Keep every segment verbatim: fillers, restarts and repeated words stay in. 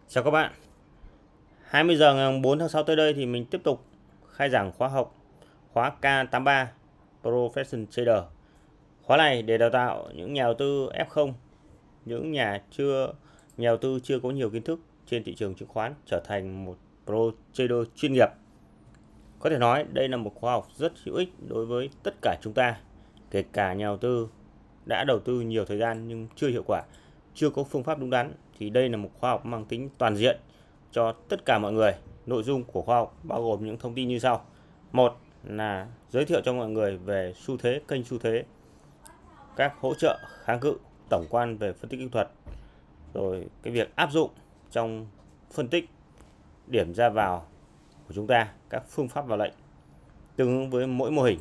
Chào các bạn. hai mươi giờ ngày bốn tháng sáu tới đây thì mình tiếp tục khai giảng khóa học khóa K tám mươi ba Professional Trader. Khóa này để đào tạo những nhà đầu tư ép không, những nhà chưa nhà đầu tư chưa có nhiều kiến thức trên thị trường chứng khoán trở thành một pro trader chuyên nghiệp. Có thể nói đây là một khóa học rất hữu ích đối với tất cả chúng ta, kể cả nhà đầu tư đã đầu tư nhiều thời gian nhưng chưa hiệu quả, chưa có phương pháp đúng đắn, thì đây là một khóa học mang tính toàn diện cho tất cả mọi người. Nội dung của khóa học bao gồm những thông tin như sau. Một là giới thiệu cho mọi người về xu thế, kênh xu thế, các hỗ trợ, kháng cự, tổng quan về phân tích kỹ thuật, rồi cái việc áp dụng trong phân tích điểm ra vào của chúng ta, các phương pháp vào lệnh tương ứng với mỗi mô hình,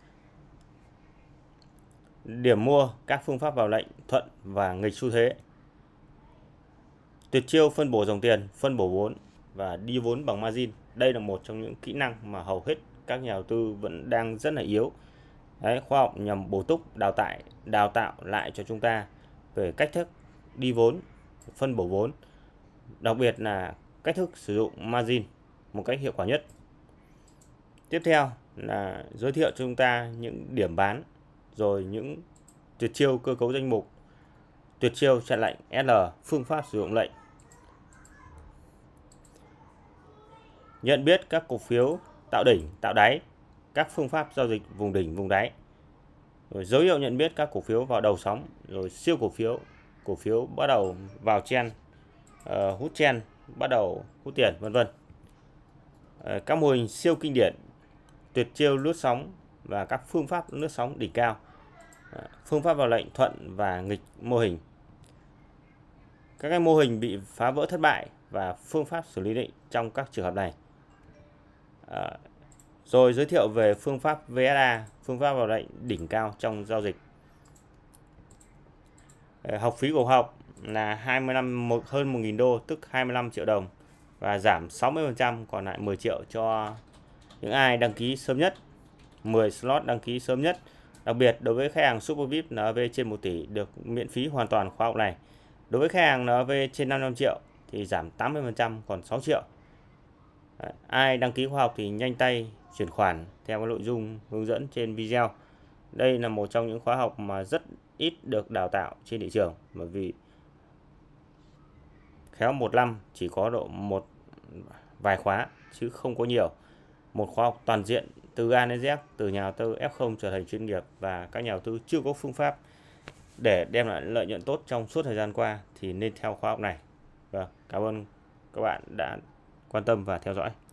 điểm mua, các phương pháp vào lệnh thuận và nghịch xu thế, tuyệt chiêu phân bổ dòng tiền, phân bổ vốn và đi vốn bằng margin. Đây là một trong những kỹ năng mà hầu hết các nhà đầu tư vẫn đang rất là yếu. Đấy, khoa học nhằm bổ túc đào tạo đào tạo lại cho chúng ta về cách thức đi vốn, phân bổ vốn, đặc biệt là cách thức sử dụng margin một cách hiệu quả nhất. Tiếp theo là giới thiệu cho chúng ta những điểm bán, rồi những tuyệt chiêu cơ cấu danh mục, tuyệt chiêu chặn lệnh ét lờ, phương pháp sử dụng lệnh, nhận biết các cổ phiếu tạo đỉnh, tạo đáy, các phương pháp giao dịch vùng đỉnh, vùng đáy, rồi dấu hiệu nhận biết các cổ phiếu vào đầu sóng, rồi siêu cổ phiếu, cổ phiếu bắt đầu vào chen, uh, hút chen, bắt đầu hút tiền, vân vân. Uh, các mô hình siêu kinh điển, tuyệt chiêu lướt sóng và các phương pháp lướt sóng đỉnh cao, uh, phương pháp vào lệnh thuận và nghịch mô hình, các cái mô hình bị phá vỡ thất bại và phương pháp xử lý định trong các trường hợp này. À, rồi giới thiệu về phương pháp vê ét a, phương pháp vào lệnh đỉnh cao trong giao dịch. À, học phí của học là hai mươi năm một hơn một nghìn đô, tức hai mươi lăm triệu đồng, và giảm sáu mươi phần trăm còn lại mười triệu cho những ai đăng ký sớm nhất, mười slot đăng ký sớm nhất. Đặc biệt đối với khách hàng Super vi ai pi en vê trên một tỷ được miễn phí hoàn toàn khóa học này. Đối với khách hàng en vê trên năm mươi lăm triệu thì giảm tám mươi phần trăm còn sáu triệu. Đấy, ai đăng ký khóa học thì nhanh tay chuyển khoản theo cái nội dung hướng dẫn trên video. Đây là một trong những khóa học mà rất ít được đào tạo trên thị trường, bởi vì khéo một năm chỉ có độ một vài khóa chứ không có nhiều. Một khóa học toàn diện từ A đến Z, từ nhà đầu tư ép không trở thành chuyên nghiệp và các nhà đầu tư chưa có phương pháp để đem lại lợi nhuận tốt trong suốt thời gian qua thì nên theo khóa học này. Vâng, cảm ơn các bạn đã quan tâm và theo dõi.